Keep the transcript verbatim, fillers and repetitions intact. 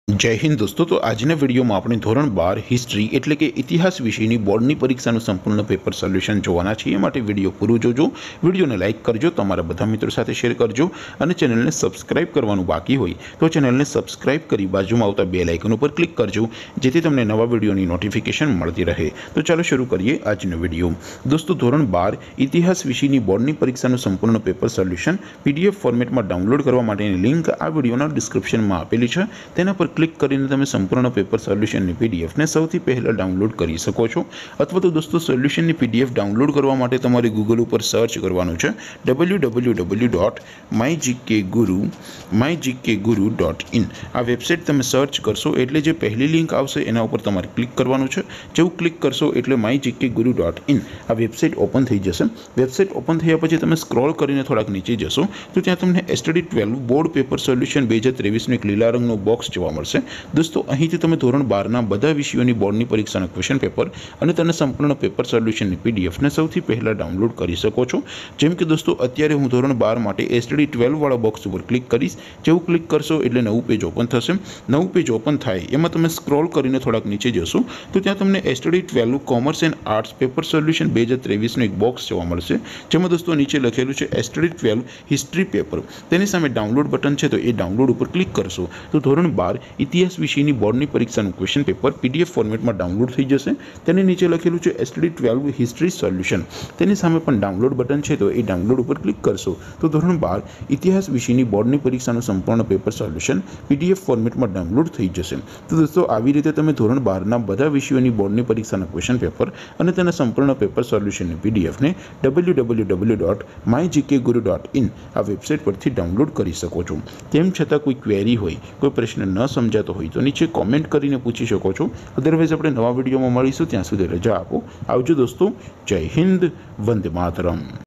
जय हिंद दोस्तों। तो આજના વિડીયોમાં આપણે ધોરણ બાર હિસ્ટ્રી એટલે કે ઇતિહાસ વિષયની બોર્ડની પરીક્ષાનું સંપૂર્ણ પેપર સોલ્યુશન જોવાના છીએ। માટે વિડીયો પૂરું જોજો, વિડીયોને લાઇક કરજો, તમારા બધા મિત્રો સાથે શેર કરજો અને ચેનલને સબસ્ક્રાઇબ કરવાનું બાકી હોય તો ચેનલને સબસ્ક્રાઇબ કરી બાજુમાં આવતા બેલ આઇકન ઉપર ક્લિક કરજો, જેથી તમને નવા વિડીયોની નોટિફિકેશન મળતી રહે। તો ચાલો શરૂ કરીએ આજનો વિડીયો। દોસ્તો, ધોરણ બાર ઇતિહાસ વિષયની બોર્ડની પરીક્ષાનું સંપૂર્ણ પેપર સોલ્યુશન પીડીએફ ફોર્મેટમાં ડાઉનલોડ કરવા માટેની લિંક આ વિડીયોના ડિસ્ક્રિપ્શનમાં આપેલી છે। તેના પર ક્લિક કરીને તમે સંપૂર્ણ પેપર સોલ્યુશનની પીડીએફને સૌથી પહેલાં ડાઉનલોડ કરી શકો છો। અથવા તો દોસ્તો, સોલ્યુશનની પીડીએફ ડાઉનલોડ કરવા માટે તમારે ગૂગલ ઉપર સર્ચ કરવાનું છે W W W dot my GK guru my GK guru dot in. આ વેબસાઇટ તમે સર્ચ કરશો એટલે જે પહેલી લિંક આવશે એના ઉપર તમારે ક્લિક કરવાનું છે। જેવું ક્લિક કરશો એટલે my GK guru dot in આ વેબસાઇટ ઓપન થઈ જશે। વેબસાઇટ ઓપન થયા પછી તમે સ્ક્રોલ કરીને થોડાક નીચે જશો તો ત્યાં તમને STD twelve board paper solution બે હજાર ત્રેવીસનું એક લીલા રંગનું બોક્સ જોવા મળશે। दोस्तों, અહીંથી તમે ધોરણ બારના બધા વિષયોની બોર્ડની પરીક્ષાના ક્વેશ્ચન પેપર અને તેના સંપૂર્ણ પેપર સોલ્યુશનની પીડીએફને સૌથી પહેલાં ડાઉનલોડ કરી શકો છો। જેમ કે દોસ્તો, અત્યારે હું ધોરણ બાર માટે એસટીડી ટ્વેલ્વ વાળા બોક્સ ઉપર ક્લિક કરીશ। જેવું ક્લિક કરશો એટલે નવું પેજ ઓપન થશે। નવું પેજ ઓપન થાય એમાં તમે સ્ક્રોલ કરીને થોડાક નીચે જશો તો ત્યાં તમને STD twelve commerce and arts paper solution બે હજાર ત્રેવીસનું એક બોક્સ જોવા મળશે, જેમાં દોસ્તો નીચે લખેલું છે એસટીડી ટ્વેલ્વ હિસ્ટ્રી પેપર। તેની સામે ડાઉનલોડ બટન છે, તો એ ડાઉનલોડ ઉપર ક્લિક કરશો તો ધોરણ બાર ઇતિહાસ વિષયની બોર્ડની પરીક્ષાનું ક્વેશ્ચન પેપર પીડીએફ ફોર્મેટમાં ડાઉનલોડ થઈ જશે। તેની નીચે લખેલું છે એસટીડી ટ્વેલ્વ હિસ્ટ્રી સોલ્યુશન, તેની સામે પણ ડાઉનલોડ બટન છે, તો એ ડાઉનલોડ ઉપર ક્લિક કરશો તો ધોરણ બાર ઇતિહાસ વિષયની બોર્ડની પરીક્ષાનું સંપૂર્ણ પેપર સોલ્યુશન પીડીએફ ફોર્મેટમાં ડાઉનલોડ થઈ જશે। તો દોસ્તો, આવી રીતે તમે ધોરણ બારના બધા વિષયોની બોર્ડની પરીક્ષાના ક્વેશ્ચન પેપર અને તેના સંપૂર્ણ પેપર સોલ્યુશનની પીડીએફને W W W dot my GK guru dot in આ વેબસાઇટ પરથી ડાઉનલોડ કરી શકો છો। તેમ છતાં કોઈ ક્વેરી હોય, કોઈ પ્રશ્ન ન સમજાતો હોય તો નીચે કોમેન્ટ કરીને પૂછી શકો છો। અદરવાઇઝ આપણે નવા વિડીયોમાં મળીશું, ત્યાં સુધી રજા આપો। આવજો દોસ્તો, જય હિન્દ, વંદે માતરમ।